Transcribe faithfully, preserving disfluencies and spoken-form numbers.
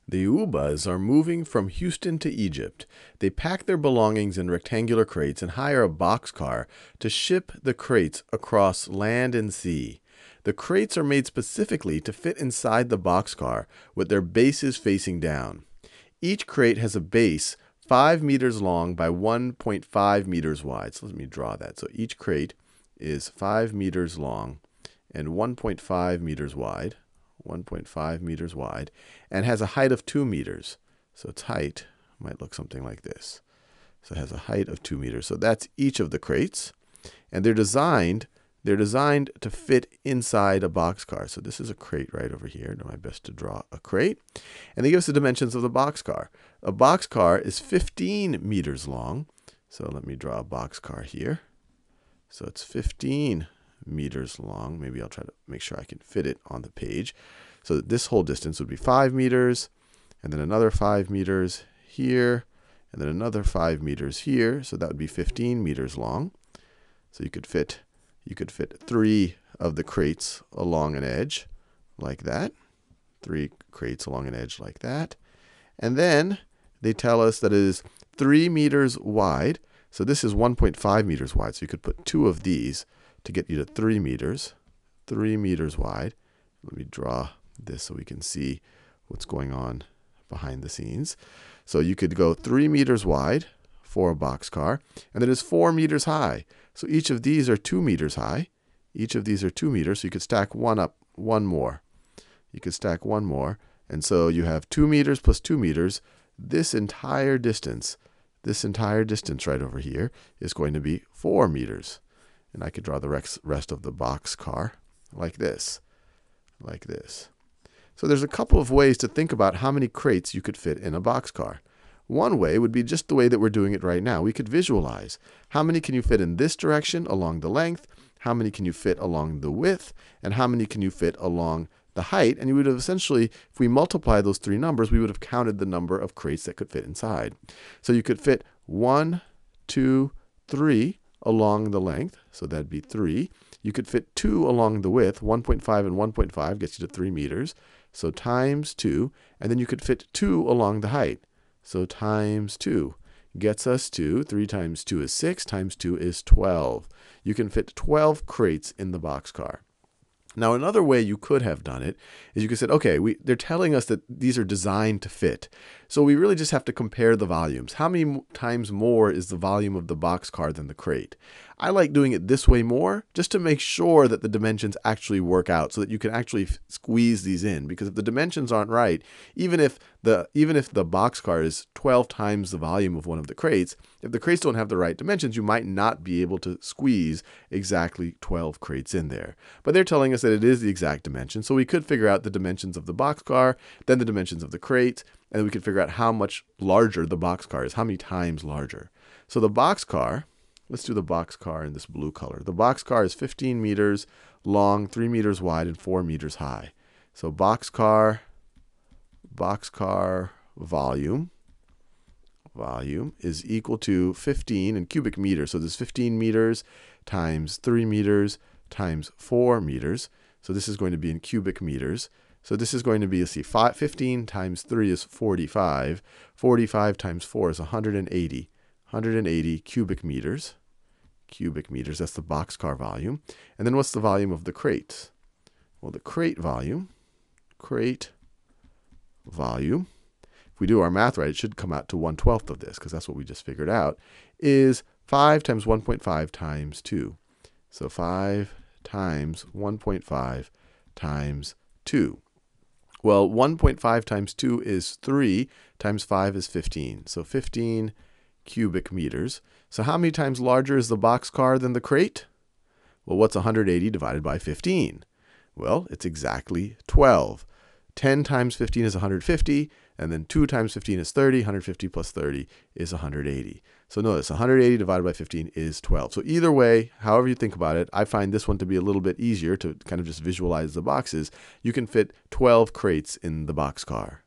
The Ubas are moving from Houston to Egypt. They pack their belongings in rectangular crates and hire a boxcar to ship the crates across land and sea. The crates are made specifically to fit inside the boxcar with their bases facing down. Each crate has a base five meters long by one point five meters wide. So let me draw that. So each crate is five meters long and one point five meters wide. one point five meters wide, and has a height of two meters. So its height might look something like this. So it has a height of two meters. So that's each of the crates. And they're designed, they're designed to fit inside a boxcar. So this is a crate right over here. Do my best to draw a crate. And they give us the dimensions of the boxcar. A boxcar is fifteen meters long. So let me draw a boxcar here. So it's fifteen meters long. Maybe I'll try to make sure I can fit it on the page. So this whole distance would be five meters, and then another five meters here, and then another five meters here. So that would be fifteen meters long. So you could fit, you could fit three of the crates along an edge like that. Three crates along an edge like that. And then they tell us that it is three meters wide. So this is one point five meters wide. So you could put two of these to get you to three meters, three meters wide. Let me draw this so we can see what's going on behind the scenes. So you could go three meters wide for a boxcar, and it is four meters high. So each of these are two meters high. Each of these are two meters, so you could stack one up, one more. You could stack one more, and so you have two meters plus two meters. This entire distance, this entire distance right over here is going to be four meters. And I could draw the rest of the boxcar like this, like this. So there's a couple of ways to think about how many crates you could fit in a boxcar. One way would be just the way that we're doing it right now. We could visualize how many can you fit in this direction along the length, how many can you fit along the width, and how many can you fit along the height. And you would have essentially, if we multiply those three numbers, we would have counted the number of crates that could fit inside. So you could fit one, two, three along the length, so that'd be three. You could fit two along the width. one point five and one point five gets you to three meters. So times two. And then you could fit two along the height. So times two gets us to, three times two is six, times two is twelve. You can fit twelve crates in the boxcar. Now, another way you could have done it is you could say, okay, we, they're telling us that these are designed to fit. So we really just have to compare the volumes. How many times more is the volume of the boxcar than the crate? I like doing it this way more, just to make sure that the dimensions actually work out so that you can actually squeeze these in. Because if the dimensions aren't right, even if the, even if the boxcar is twelve times the volume of one of the crates, if the crates don't have the right dimensions, you might not be able to squeeze exactly twelve crates in there. But they're telling us that it is the exact dimension. So we could figure out the dimensions of the boxcar, then the dimensions of the crate, and we could figure out how much larger the boxcar is, how many times larger. So the boxcar, let's do the boxcar in this blue color. The boxcar is fifteen meters long, three meters wide, and four meters high. So boxcar, boxcar volume, volume is equal to fifteen in cubic meters. So this is fifteen meters times three meters times four meters. So this is going to be in cubic meters. So this is going to be, let's see, fifteen times three is forty-five. forty-five times four is one hundred eighty. one hundred eighty cubic meters. Cubic meters, that's the boxcar volume. And then what's the volume of the crate? Well, the crate volume, crate volume, if we do our math right, it should come out to one twelfth of this, because that's what we just figured out, is five times one point five times two. So five times one point five times two. Well, one point five times two is three, times five is fifteen. So fifteen cubic meters. So how many times larger is the boxcar than the crate? Well, what's one hundred eighty divided by fifteen? Well, it's exactly twelve. ten times fifteen is one hundred fifty, and then two times fifteen is thirty. one hundred fifty plus thirty is one hundred eighty. So notice, one hundred eighty divided by fifteen is twelve. So either way, however you think about it, I find this one to be a little bit easier to kind of just visualize the boxes. You can fit twelve crates in the boxcar.